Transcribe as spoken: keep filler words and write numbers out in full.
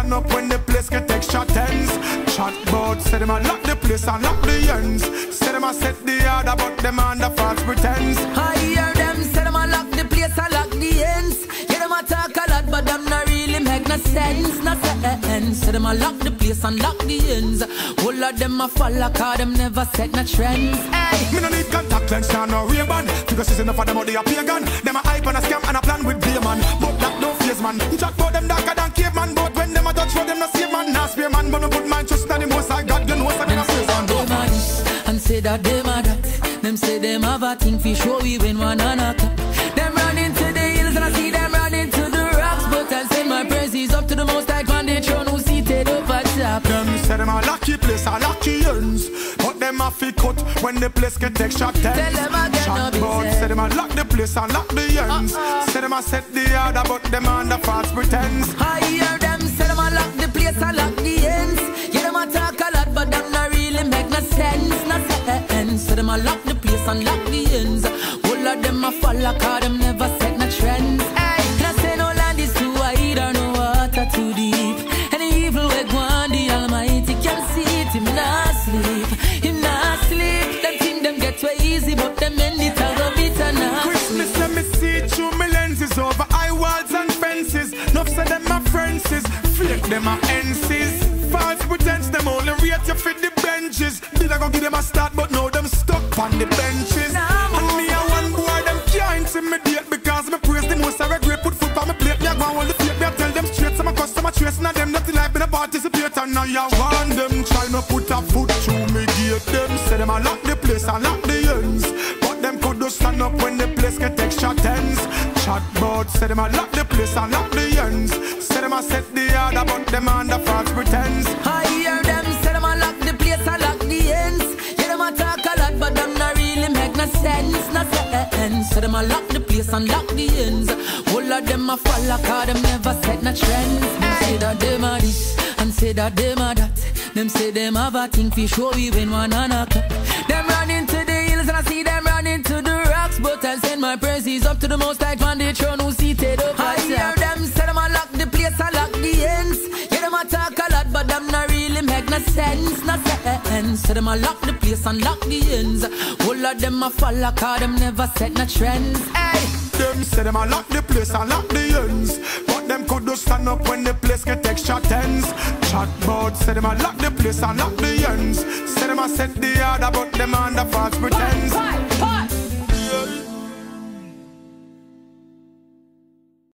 stand up when the place get extra tense. Chat bout, say them a lock the place and lock the ends. Say them a set the order, but them under false pretense. I hear them say them a lock the place and lock the ends. Yeah, them a talk a lot, but them not really make no sense. No sense. Say them a lock the place and lock the ends. All of them a follow, cause them never set no trends. Hey. Me no need contact lens, nah, no Ray-Ban. Because it's enough of them out they a pagan. Them a hype and a scam and a plan with beer man. But that don't face man. Chat bout them darker than caveman. But when them a touch for them no save man. Nah spare man, but no put mine trust in the most I got. You know so them a praise and them a this and say that them a that. Them say them have a thing for show we win one and a cup. Them run into the hills and I see them run into the rocks. But I send my praises up to the most high on the throne who seated up at top. Them say them a lucky place and lucky ends. But them a fi cut when the place get extra tense. Tell them again no be bout, say them a lock the place and lock the ends. Uh-uh. Say them a set the order, but them under false pretense. I hear them say them a lock the place and lock the ends. Yeah, them a talk a lot, but them not really make no sense. No sense. Say them a lock the place and lock the ends. All of them a follow, cause them never set no trends. Hey, can I say no land is too wide or no water too deep? Any evil way go on, the Almighty can see it. Him not sleep, him not sleep. Them think them get way easy, but them end it a go bitter now. Christmas let me see through my lenses over eye walls and fences. Nuff say them my friends, fake them my ensies. False pretense, them only rate you fit the benches. Did I go give them a start, but now them stuck on the benches. Nah, and me a one boy, them can't intimidate. Because me praise the most, I regret put foot on my plate. Me a go on the plate, me a tell them straight. Some a customer trace, and them nothing like me to participate. And now you want them, try me put a foot through me gate. Them say them a lock the place and lock the ends. But them could just stand up when the place get extra tense. Chat bout, say them a lock the place and lock the ends. Say them a set the order, but them under false pretense. I hear them say them a lock the place and lock the ends. Yeah, them a talk a lot, but them not really make no sense. No sense. Say them a lock the place and lock the ends. All of them a follow, cause them never set no trends. Them say that them a this and say that them a that. Them say them have a thing for show we win one and a cup. Them run into the hills and I see them run into the rocks. But I send my praises up to the most high on the throne who seated up. I hear them say them a lock the place and lock the ends. Yeah, them a talk a lot, but them not really make no sense. No sense. Say them a lock the place and lock the ends. All of them a follow, cause them never set no trends. Hey. Them say them a lock the place and lock the ends. But them could just stand up when the place get extra tense. Chat bout, say them a lock the place and lock the ends. Say them a set the order, but them under false pretense.